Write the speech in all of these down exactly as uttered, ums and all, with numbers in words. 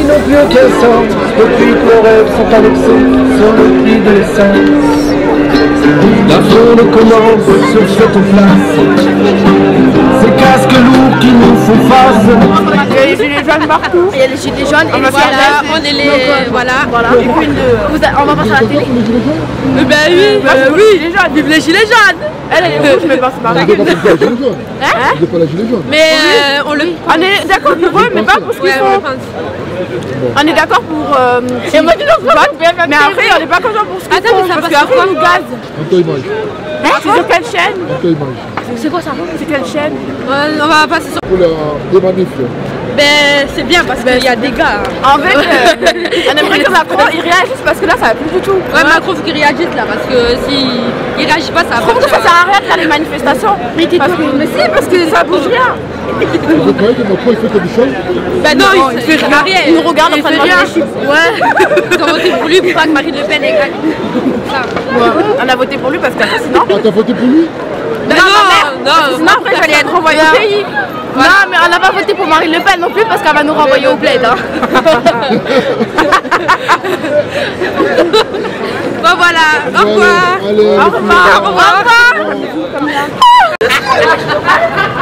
filles n'ont plus aucun sens, depuis que leurs rêves sont annexés sur le prix de l'essence. La faune commence sur cette place, ces casques lourds qui nous font face. Il y a les gilets jaunes partout. Il y a les gilets jaunes et les voilà, on est les... Voilà, voilà. Et puis une de... Vous a... On va passer à la télé. Eh ben oui, ah, euh, oui, les jaunes, vive les gilets jaunes. Elle, elle est rouge, mais pas c'est marrant. Vous n'êtes pas la gilet jaune. Hein? Vous n'êtes pas la gilet jaune. Mais euh, on le... On est d'accord pour eux, mais pas pour ce qu'ils Ouais, font. on, on est d'accord pour... Euh, et moi, tu vote, mais après, on n'est pas content pour ce qu'ils font. Parce qu'après, ils nous gazent. Anto Image. Hein? C'est sur quelle chaîne? Anto Image. C'est quoi ça? C'est quelle chaîne? On va passer sur... Pour la des manifs. Ben c'est bien parce qu'il y a des gars. En fait, euh, on aimerait que Macron il réagisse parce que là ça va plus du tout. Ouais, Macron faut qu'il réagisse là parce que si il réagit pas ça va. Je trouve que ça sert à rien de faire les manifestations. Mais t'es parce que mais si parce que ça bouge rien. Vous croyez que Macron il fait quelque chose? Ben non, il, il fait rien. Il nous regarde en train de manger des chips. Ouais. Ils ont voté pour lui pour pas que Marine Le Pen ait gagné. On a voté pour lui parce que sinon. Ah, t'as voté pour lui? Non, non, non, sinon après j'allais être renvoyée au pays. Voilà. Non, mais on n'a pas voté pour Marine Le Pen non plus parce qu'elle va nous renvoyer au bled. Hein. Bon voilà, au revoir. Allez, allez, au revoir. Au revoir. Au revoir.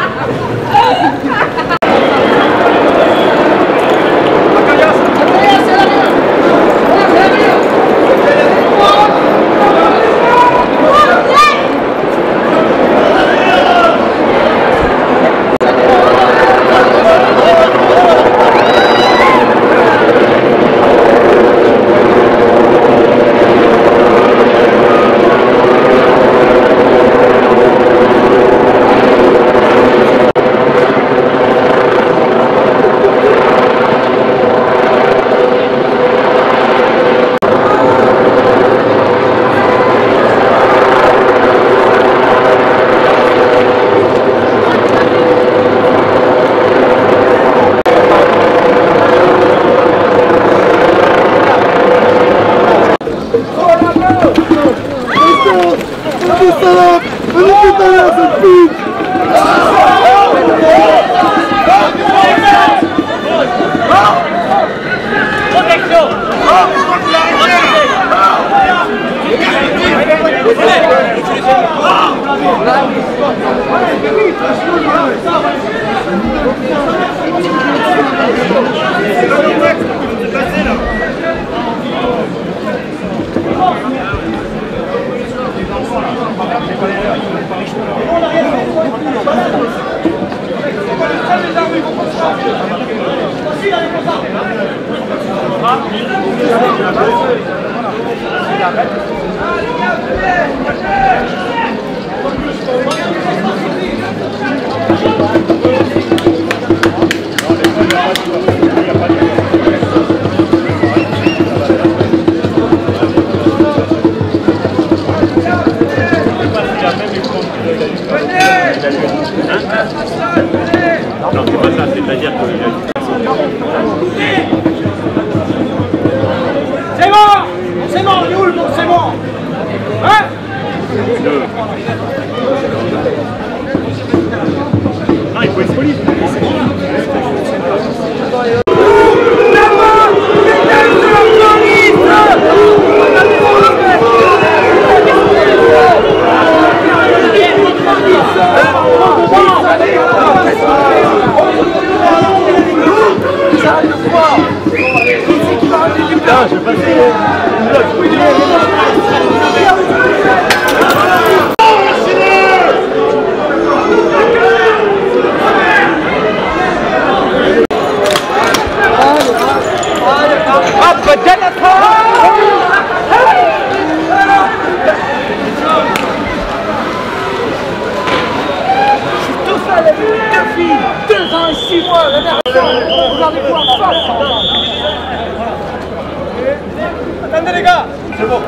Attendez les gars, c'est bon.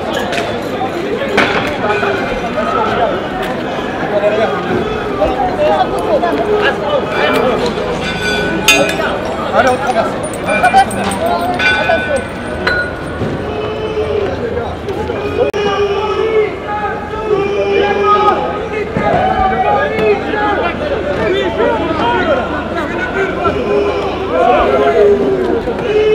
Allez, on traverse. Attention.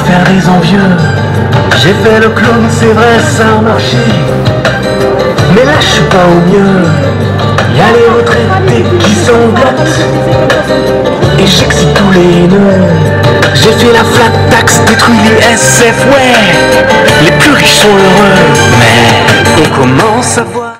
faire des envieux. J'ai fait le clown, c'est vrai, ça a marché. Mais là je suis pas au mieux. Y'a les retraités qui sanglotent et j'excite tous les nœuds. J'ai fait la flat tax, détruit les S F, ouais. Les plus riches sont heureux, mais on commence à voir